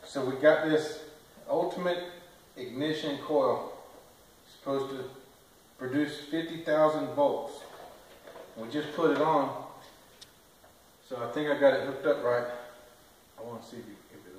So we got this ultimate ignition coil. It's supposed to produce 50,000 volts. We just put it on. So I think I got it hooked up right. I want to see if it